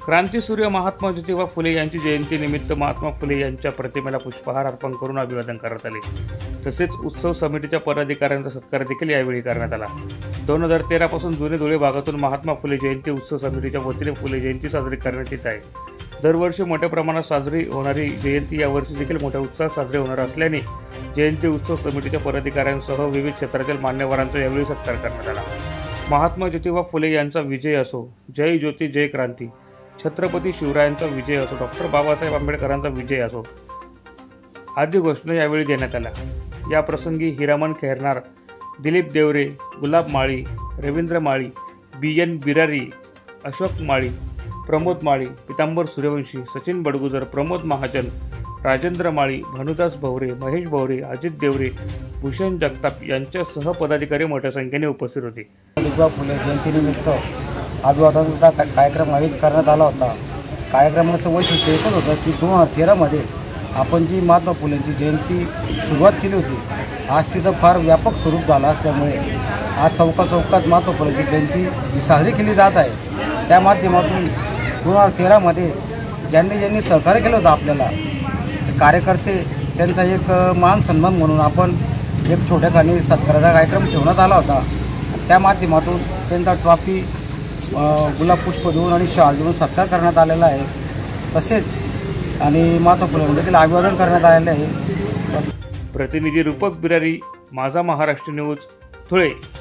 क्रांतीसूर्य महात्मा ज्योतिबा फुले यांची जयंती निमित्त महात्मा फुले यांच्या प्रतिमेला पुष्पहार अर्पण करून अभिवादन करण्यात आले। तसेच उत्सव समितीच्या पदाधिकाऱ्यांचा सत्कार देखील यावेळी करण्यात आला। 2013 पासून जुने धुळे भागातून महात्मा फुले जयंती उत्सव समितीच्या वतीने फुले जयंती साजरी करण्यात येत आहे। दरवर्षी मोठ्या प्रमाणात साजरी होणारी जयंती यावर्षी देखील मोठ्या उत्साहात साजरी होणार असल्याने जयंती उत्सव समितीच्या पदाधिकाऱ्यांसह विविध क्षेत्रातील मान्यवरांचा यावेळी सत्कार करण्यात आला। महात्मा ज्योतिबा फुले यांचा विजय असो, जय ज्योती जय क्रांती, छत्रपती शिवरायांचा विजय असो, डॉक्टर बाबासाहेब आंबेडकरांचा विजय असो आदी घोषणा यावेळी देण्यात आल्या। या प्रसंगी हिरामन खेरनार, दिलीप देवरे, गुलाब माळी, रवींद्र माळी, BN बिरारी, अशोक माळी, प्रमोद माळी, पितांबर सूर्यवंशी, सचिन बडगुजर, प्रमोद महाजन, राजेंद्र माळी, भानुदास भवरे, महेश भवरे, अजित देवरे, भूषण जगताप यांच्यासह पदाधिकारी मोठ्या संख्येने उपस्थित होते। ज्योतिबा फुले जयंतीनिमित्त अभिवादनाचा कार्यक्रम आयोजित करण्यात आला होता। कार्यक्रमाचं वैशिष्ट्य एकच होतं की 2013 मध्ये आपण जी महात्मा फुलेंची जयंती सुरुवात केली होती, आज तिचं फार व्यापक स्वरूप झालं असल्यामुळे आज चौकात महात्मा फुलेंची जयंती साजरी केली जात आहे। त्या माध्यमातून 2013 मध्ये ज्यांनी सहकार्य केलं होतं आपल्याला कार्यकर्ते, त्यांचा एक मान सन्मान म्हणून आपण एक छोट्याखानी सत्काराचा कार्यक्रम ठेवण्यात आला होता। त्या माध्यमातून त्यांचा ट्रॉफी, गुलाब पुष्प देऊन आणि शाल देऊन सत्कार करण्यात आलेला आहे। तसेच आणि महात्मा फुले देखील अभिवादन करण्यात आलेले आहे। प्रतिनिधी रूपक बिरारी, माझा महाराष्ट्र न्यूज, धुळे।